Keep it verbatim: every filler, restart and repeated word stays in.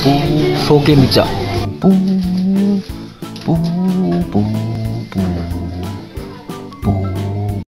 双剣めっちゃ。ブー、ブー。